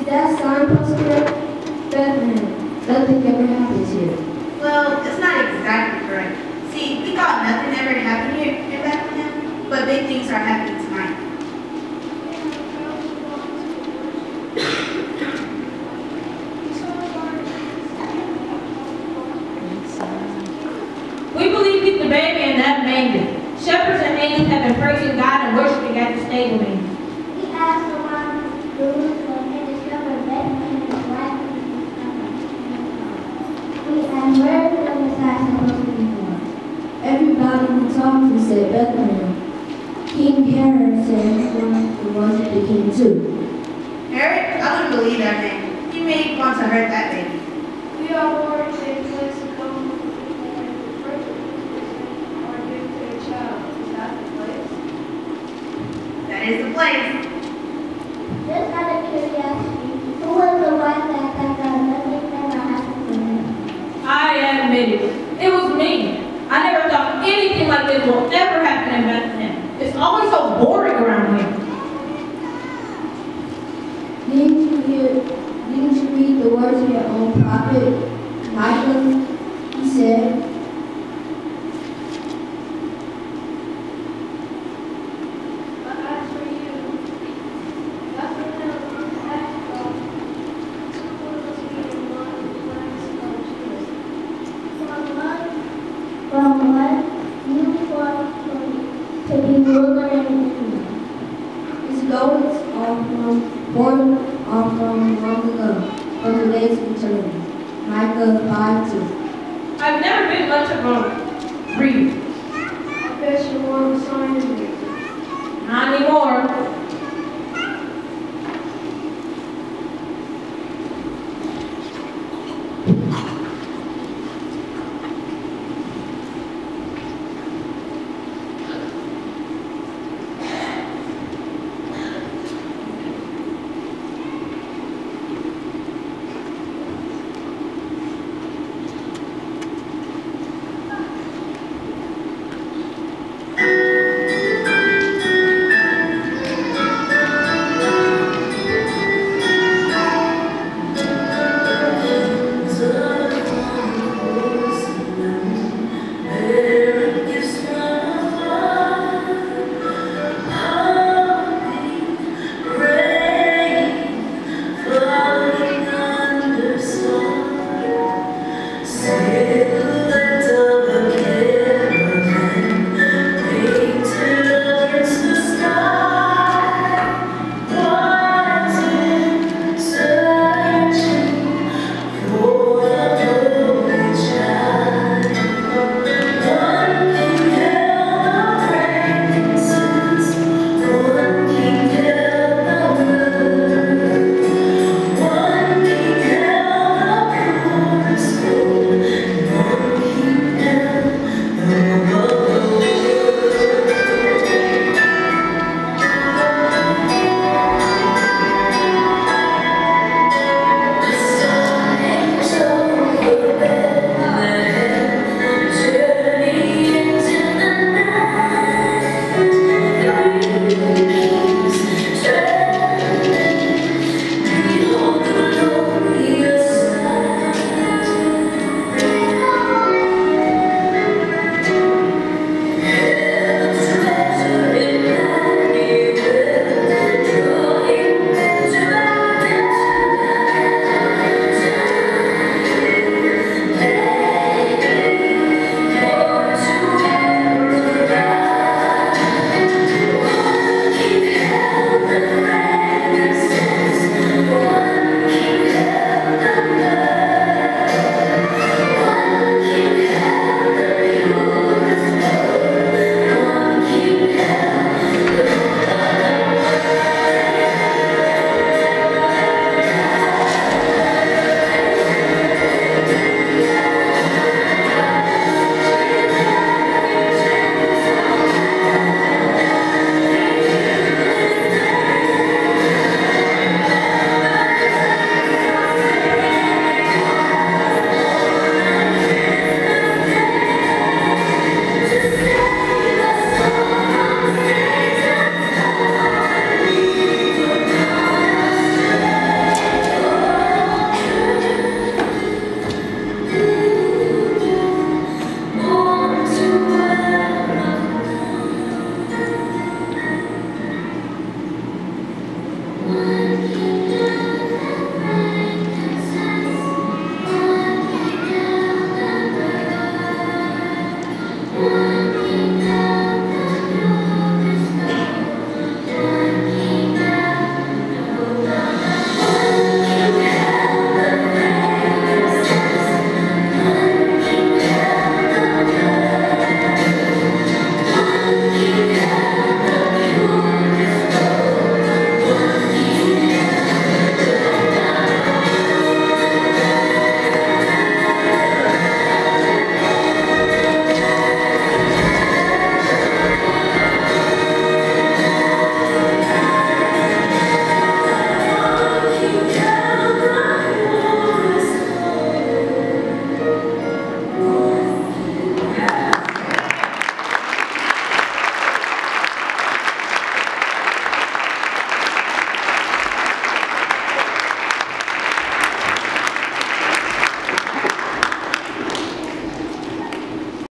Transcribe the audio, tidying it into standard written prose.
that signpost correct? Bethlehem. Nothing ever happens here. Well, it's not exactly correct. See, we thought nothing ever happened here in Bethlehem, but big things are happening tonight. We believe he's the baby in that manger. Shepherds and angels have been praising God and worshiping at the stable manger. We asked around Jerusalem and discovered Bethlehem is right. We asked where the Messiah supposed to be born. Everybody we talked to said Bethlehem. King Herod said he wanted to worship the king too. Herod? I wouldn't believe that man. He may want to hurt that baby. We are worried that he wants to go and pray or give to a child. Is that the place? That is the place. Just out of curiosity, who was the one that thought nothing ever happened to him? I admit it. It was me. I never thought anything like this will ever happen in Bethlehem. It's always so boring around here. Didn't you read the words of your own prophet, Micah? He said, But as for you, Bethlehem of Ephrathah, who will be the one who plans of Jesus? From what you want to be ruler in Israel. his goings are born are from long ago, from the days of eternity. Micah 5:2. I've never been much of a reader. I bet you want to sign in here. Not anymore.